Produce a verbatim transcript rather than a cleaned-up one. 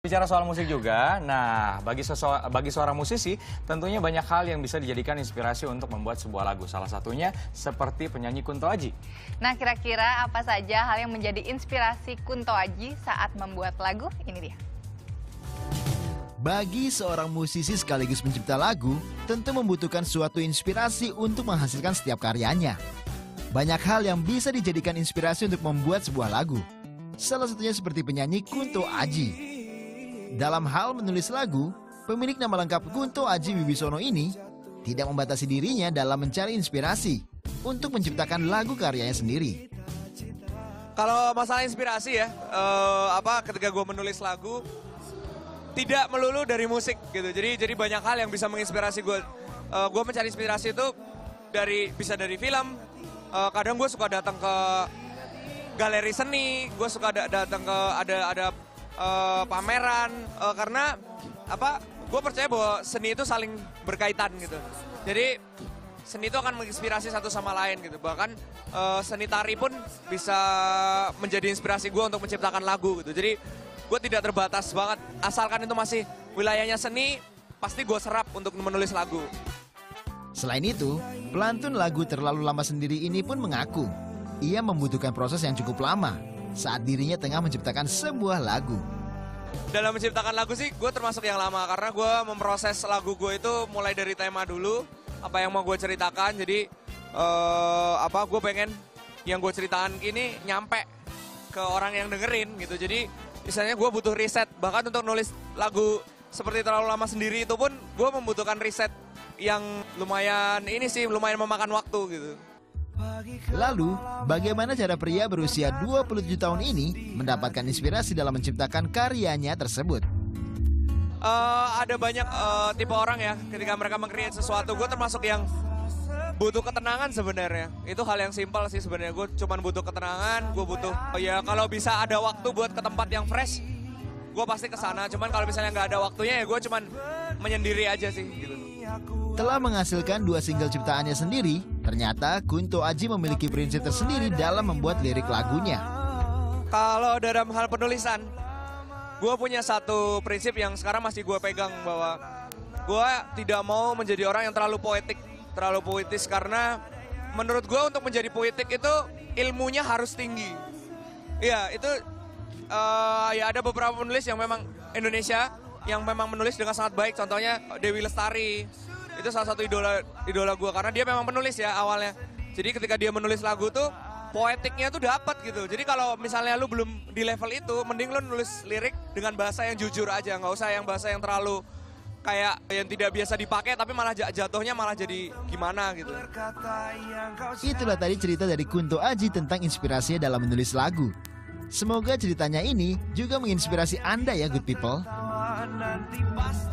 Bicara soal musik juga, nah bagi, bagi seorang musisi tentunya banyak hal yang bisa dijadikan inspirasi untuk membuat sebuah lagu. Salah satunya seperti penyanyi Kunto Aji. Nah kira-kira apa saja hal yang menjadi inspirasi Kunto Aji saat membuat lagu? Ini dia. Bagi seorang musisi sekaligus pencipta lagu, tentu membutuhkan suatu inspirasi untuk menghasilkan setiap karyanya. Banyak hal yang bisa dijadikan inspirasi untuk membuat sebuah lagu. Salah satunya seperti penyanyi Kunto Aji. Dalam hal menulis lagu, pemilik nama lengkap Kunto Aji Wibisono ini tidak membatasi dirinya dalam mencari inspirasi untuk menciptakan lagu karyanya sendiri. Kalau masalah inspirasi ya, uh, apa ketika gue menulis lagu tidak melulu dari musik gitu. Jadi jadi banyak hal yang bisa menginspirasi gue. Uh, gue mencari inspirasi itu dari bisa dari film. Uh, kadang gue suka datang ke galeri seni, gue suka da datang ke ada ada Uh, pameran uh, karena apa? Gue percaya bahwa seni itu saling berkaitan gitu. Jadi seni itu akan menginspirasi satu sama lain gitu. Bahkan uh, seni tari pun bisa menjadi inspirasi gue untuk menciptakan lagu gitu. Jadi gue tidak terbatas banget. Asalkan itu masih wilayahnya seni, pasti gue serap untuk menulis lagu. Selain itu, pelantun lagu Terlalu Lama Sendiri ini pun mengaku ia membutuhkan proses yang cukup lama saat dirinya tengah menciptakan sebuah lagu. Dalam menciptakan lagu sih gue termasuk yang lama karena gue memproses lagu gue itu mulai dari tema dulu, apa yang mau gue ceritakan. Jadi uh, apa gue pengen yang gue ceritakan ini nyampe ke orang yang dengerin gitu. Jadi misalnya gue butuh riset, bahkan untuk nulis lagu seperti Terlalu Lama Sendiri itu pun gue membutuhkan riset yang lumayan ini sih lumayan memakan waktu gitu. Lalu, bagaimana cara pria berusia dua puluh tujuh tahun ini mendapatkan inspirasi dalam menciptakan karyanya tersebut? Uh, ada banyak uh, tipe orang ya, ketika mereka meng-create sesuatu, gue termasuk yang butuh ketenangan sebenarnya. Itu hal yang simpel sih sebenarnya, gue cuma butuh ketenangan, gue butuh, oh ya kalau bisa ada waktu buat ke tempat yang fresh, gue pasti ke sana. Cuman kalau misalnya nggak ada waktunya ya gue cuma menyendiri aja sih gitu. Telah menghasilkan dua single ciptaannya sendiri, ternyata Kunto Aji memiliki prinsip tersendiri dalam membuat lirik lagunya. Kalau dalam hal penulisan, gue punya satu prinsip yang sekarang masih gue pegang, bahwa gue tidak mau menjadi orang yang terlalu poetik, terlalu puitis, karena menurut gue untuk menjadi poetik itu ilmunya harus tinggi. Iya, itu uh, ya ada beberapa penulis yang memang Indonesia yang memang menulis dengan sangat baik, contohnya Dewi Lestari. Itu salah satu idola idola gue karena dia memang penulis ya awalnya. Jadi ketika dia menulis lagu tuh poetiknya tuh dapat gitu. Jadi kalau misalnya lu belum di level itu, mending lu nulis lirik dengan bahasa yang jujur aja, nggak usah yang bahasa yang terlalu kayak yang tidak biasa dipakai tapi malah jatuhnya malah jadi gimana gitu. Itulah tadi cerita dari Kunto Aji tentang inspirasinya dalam menulis lagu. Semoga ceritanya ini juga menginspirasi Anda ya good people.